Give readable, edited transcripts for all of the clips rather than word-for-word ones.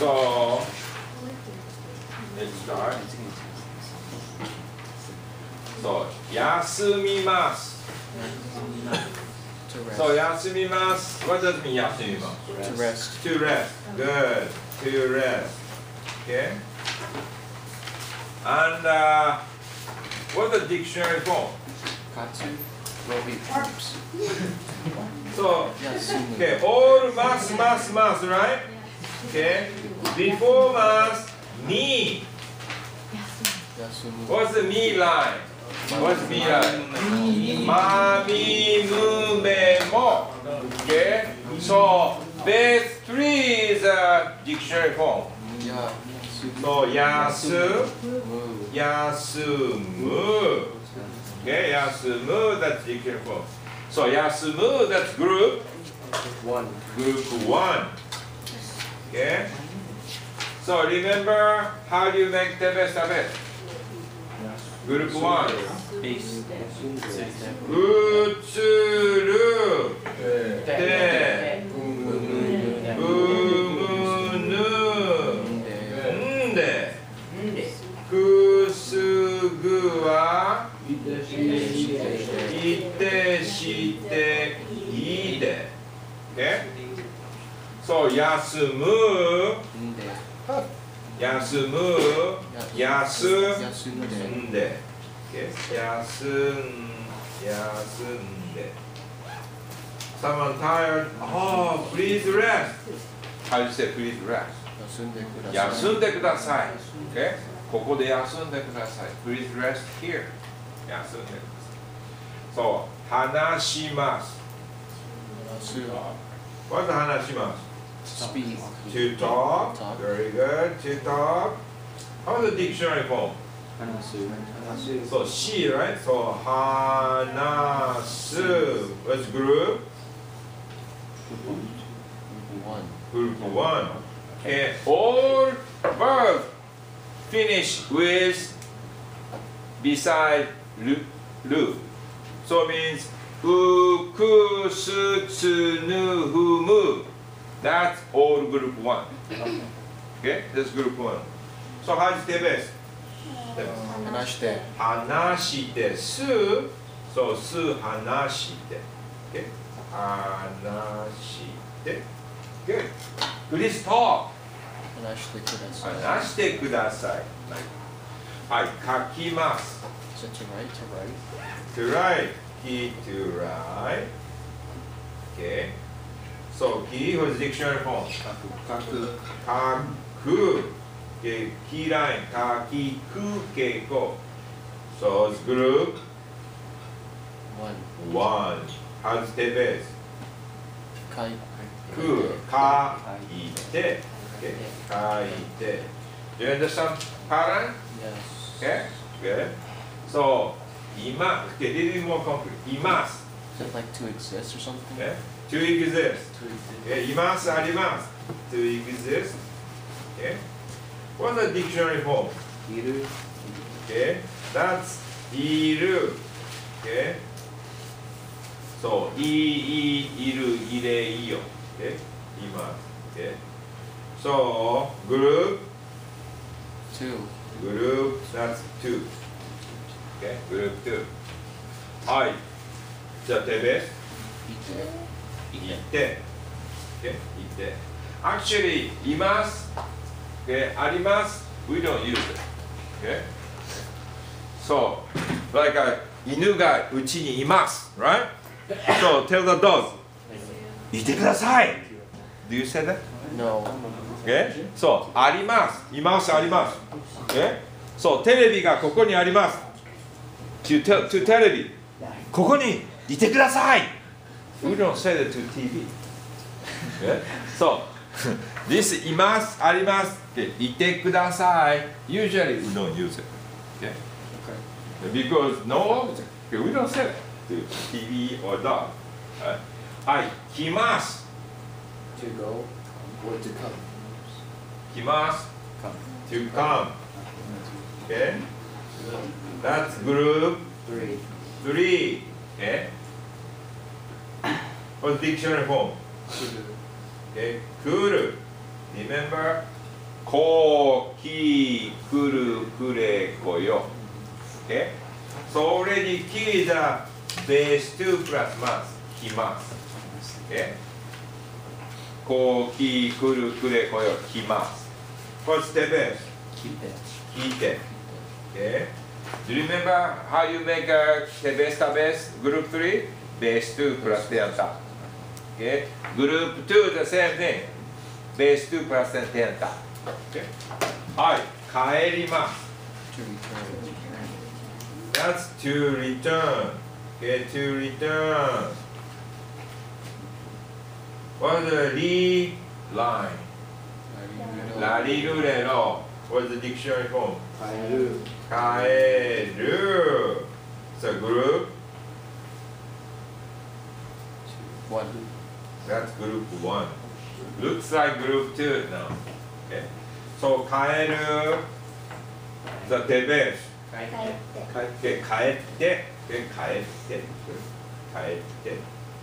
So let's start. So 休みます。So 休みます。What does it mean 休みます？ To rest. To rest. Good. To rest. Okay. And what's the dictionary form? Katsu. Will be verbs. So Yes. okay, all must, right? Okay. Before must, me. Yasumu. What's the me line? What's me line? Mami, mu, me, mo. Okay. So base 3 is a dictionary form. Yeah. So yasu, Mu. yasumu. Okay, yasumu, that's dictionary form. So yasumu, that's group. Group 1. Okay. So remember how do you make tebe sabe? Group 1. Base. Utsuru. Te. Umunu. Nde. Kusugu wa. Ite shite ide. Okay? So yasumu. Yasumu. Yasu. Nde. Yes. Yasunde. Someone tired? Oh, please rest. How do you say please rest? 休んでください。Okay? ここで休んでください。Please rest here. 休んでください。そう、話します。What's 話します？ Speak. To talk. Very good. To talk. How's the dictionary form? So she, right? So hanasu. What's group? Group 1. And all verbs finish with beside lu. So it means uku, su, tsu, nu, hu, mu. That's all group 1. Okay? That's group 1. So how is the best? 話して。 話してす。そう、す話して。Okay? 話して。Good. Please talk. 話してください。 話してください。はい、書きます。 So to write. To write. Key to write. Okay. So key was dictionary form. 書く. Okay. Key line. 書きくけこ. So it's group 1. How's the base? 書いく、かいて. Okay. 書いて. Do you understand pattern? Yes. Okay. Good. So, ima. Okay. This is more concrete. Imasu. Is it like to exist or something? Okay. To exist. To exist. Okay. Imasu, arimasu. To exist. Okay. What's the dictionary form? Iru. Okay. That's iru. Okay. So, iru, ire, iyo. Okay. Imasu. Okay. So, group. 2. Group, that's 2. Okay, group 2. はい。じゃあ、手ベース。いて。Okay, いて。Actually, います。Okay, あります。We don't use it. Okay? So, like 犬がうちにいます。Right? So, tell the dog. いてください。Do you say that? No. Okay? そう、あります。います、あります。Okay? そう、テレビがここにあります。to テレビ。ここにいてください。We don't say that to TV. Okay? そう、this います、あります。Okay? いてください。Usually we don't use it. Okay? Because no, okay, we don't say it to TV or dog. はい、来ます。 To go or to come. 来ます。To come. Okay? That's group 3. Okay? What's dictionary form? Okay? 来る. Remember? こきくるくれこよ。Okay? So already ki is a base 2 plus mas. きます。Okay? こきくるくれこよ。きます。What's the base? 聞いて。Okay? Do you remember how you make a base base? Group 3? Base 2 plus 10 ta. Okay? Group 2 the same thing. Base 2 plus 10 ta. Okay? はい、帰ります。 To return. That's to return. Okay, to return. What's the li line? La li lu le lo. What's the dictionary form? 帰る。 帰る。So group. One. That's group 1. Looks like group 2 now. Okay. So 帰る. The base. 帰って帰って帰って帰って帰って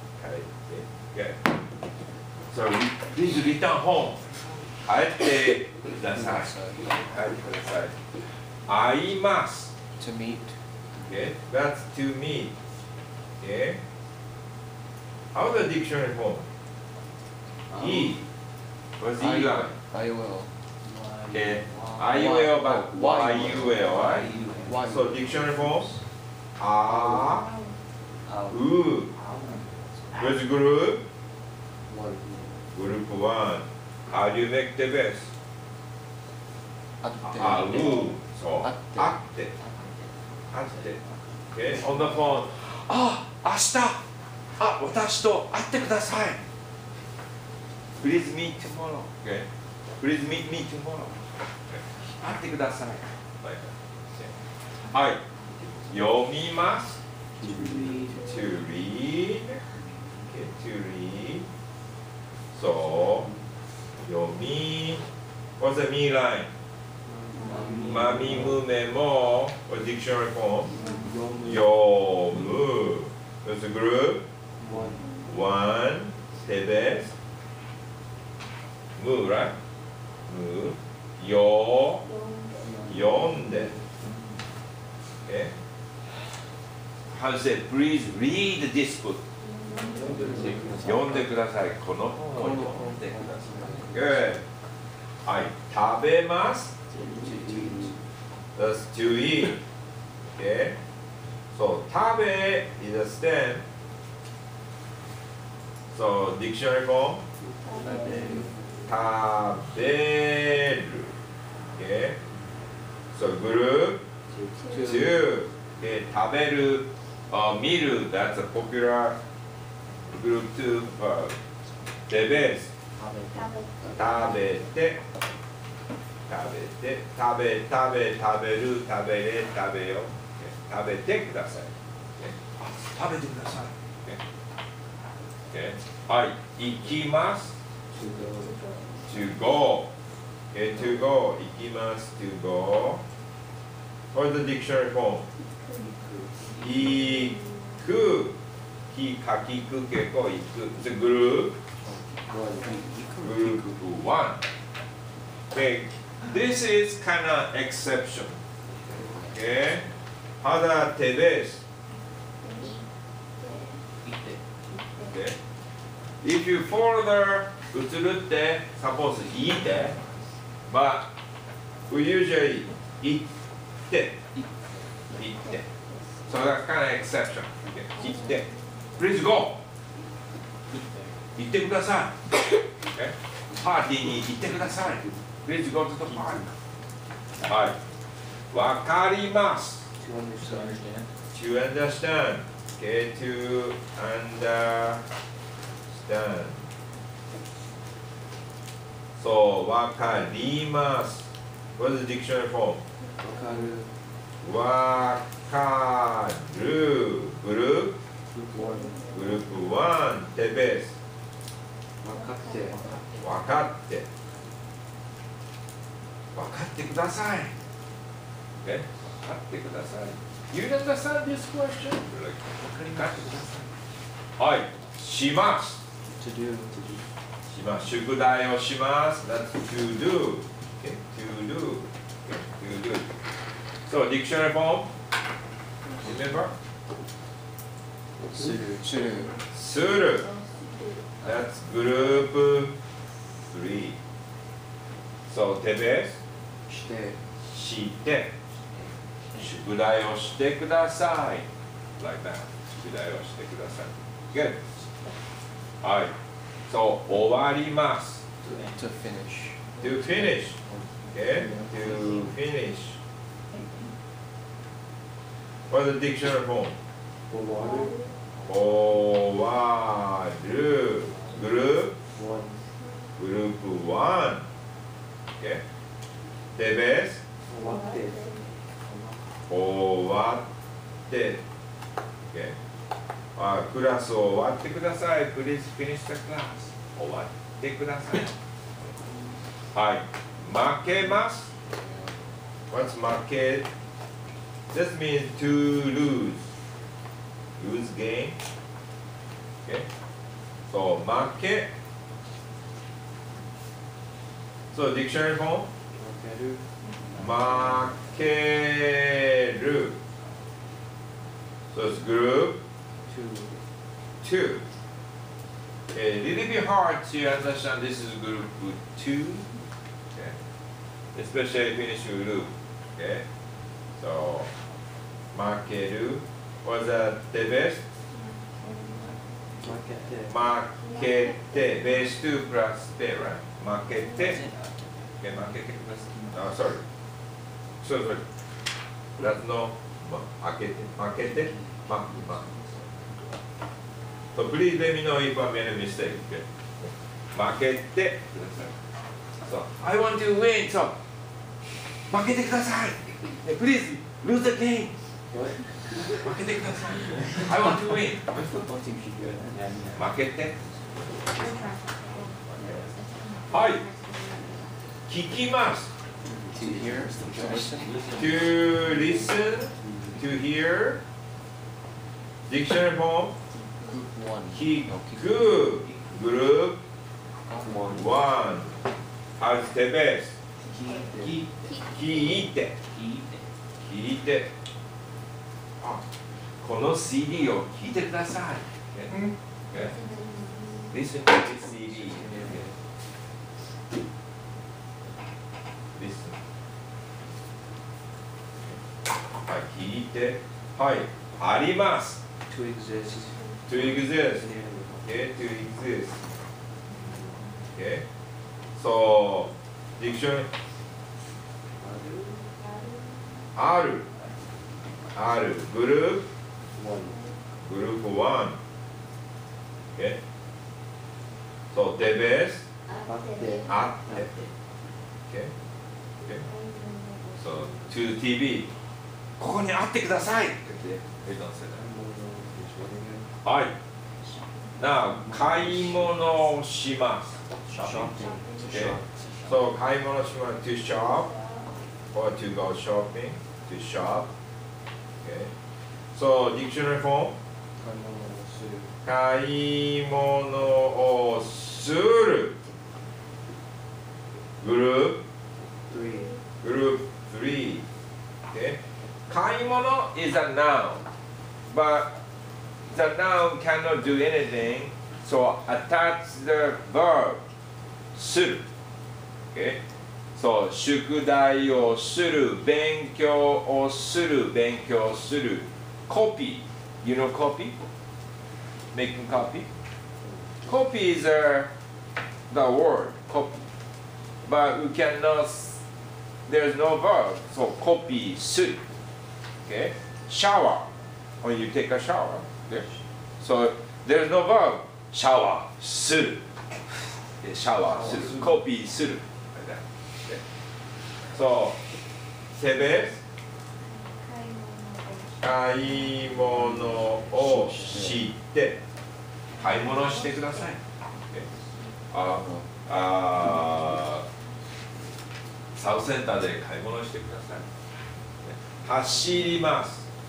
So please return home 帰ってください帰ってください会います To meet. Okay, that's to meet. Okay. How's the dictionary form? E. What's E line? IOL. Okay. IUL but YUL, right? Why? So dictionary form? A. U. Where's group? One. Group 1. How do you make the best? あって。 あう。そう。 会って会って。会って。Okay. On the phone. あ、明日。あ、私と会ってください。Please meet tomorrow. Okay. Please meet me tomorrow. 会ってください。はい。読みます。To read. Okay, to read. So, 読み。What's the me line? まみむめも。What dictionary form? 読む。What's the group? One. Say this. む、right? む。よ。読んで。Okay. How to say? Please read this book. 読んでください。この本を読んでください。Good. はい。食べます。That's to eat. Okay. So 食べ is a stem. So dictionary form. 食べる。Okay. So group 2. Okay. 食べる。見る。That's a popular group 2 verb. The best. 食べて。食べて。食べる。食べれ。食べよ。食べてください。あ、食べてください。Okay. はい。行きます。To go. Okay, to go. 行きます。To go. What's the dictionary form? 行く。かきくけこ行く。The group. Group 1. Okay. This is kind of exception. Okay. How the 手です。Okay. If you further 移るって suppose いて but we usually 行ってso that's kind of exception. Okay. 行って please go 行ってください okay. パーティーに行ってください please go to the party はいわかります To understand. To understand. Okay, to understand. So, わかります。What's the dictionary form? わかる。グループ1。手ベース。わかって。わかってください。Okay? わかってください。You understand this question? はい、します。 To do. します。宿題をします。That's to do. Okay, to do. Okay, to do. So dictionary form. Remember? する Suru. That's group 3. So 手ベしてして宿題をしてください。Like that. 宿題をしてください。Good. はい。So 終わります。 to finish To finish. Okay. To finish. What's the dictionary form? 終わる。グループ1。Okay. 手ベース終わって。Okay. クラスを終わってください。Please finish the class. 終わってください。はい。負けます。What's 負け This means to lose. Lose game. Okay. So 負け。So dictionary form. 負ける。So it's group 2. A little bit hard to understand this is group 2. Okay. Especially finish group. Okay. So 負ける was that the best? 負けて base 2 plus て right? 負けて Okay, 負けてください。sorry. Sorry. That's no 負けてSo please let me know if I made a mistake. Okay. 負けてください。So I want to win. So 負けてください。Please lose the game. 負けてください。I want to win. 負けて。はい。聞きます。 to hear to listen To listen, to hear. Dictionary form. group 1 聞く。Group 1. How's the best? 聞いて。聞いて。あ、この CD を聞いてください。Okay. Listen to this CD. Listen. はい、聞いて。はい、あります。 to exist To exist. Okay, to exist. Okay. So, dictionary. ある。ある。グループ。グループ1。Okay. So, the best. あって。Okay. Okay. So, to TV. ここにあってください。はい。なあ、買い物をします。Okay. So, 買い物します。To shop or to go shopping. To shop. Okay. So, dictionary form. 買い物をする。グループ。グループ3。Okay. 買い物 is a noun, but the noun cannot do anything, so attach the verb する。Okay. So 宿題をする、勉強をする、勉強する。Copy. You know copy? Making copy? Copy is the word, copy. But we cannot, there's no verb, so copy する。Okay? Shower. When you take a shower. Okay? So there's no verb. Shower する。Shower する。Copy する。Like that. Okay? So, セベ買い物をして買い物してください。サウスセンターで買い物してください。走ります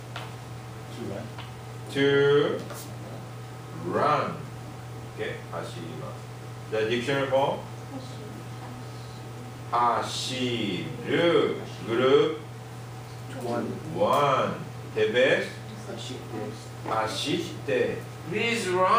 。To run. Okay, 走ります。The dictionary form? 走る group One. 1 手ベース Ashite. 走って please run Too easy.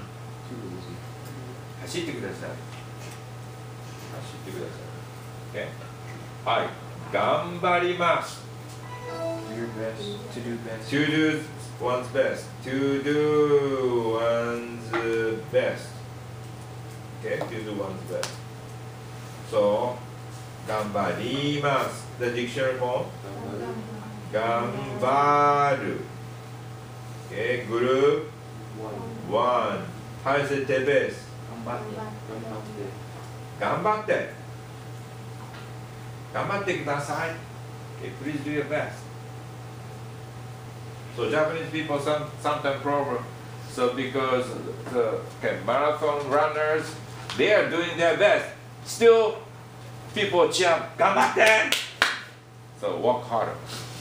走ってください走ってください、okay? はい頑張ります Do your best. To do best. to do one's best to do one's best okay to do one's best so 頑張ります the dictionary form 頑張る okay group One. 1 how is it 手ベース 頑張って頑張ってください okay, please do your best so Japanese people sometimes problem so because the marathon runners they are doing their best still people cheer 頑張って so work harder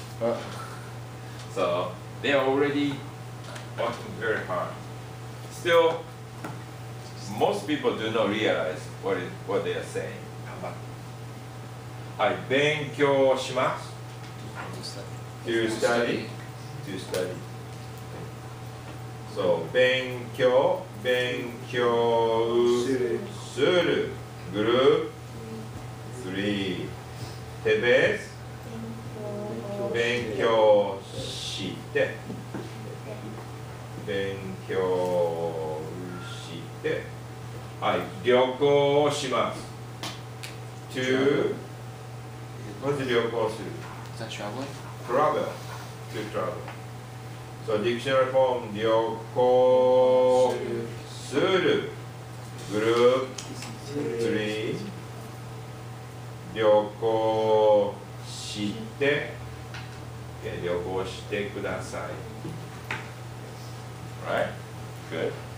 so they are already working very hard still most people do not realize what they are saying 頑張ってはい勉強します to study to study so 勉強するグループ3手ベース勉強して勉強してはい旅行します to まず旅行する Is that traveling? travel to travel so dictionary form 旅行するグループ3旅行して旅行してください right good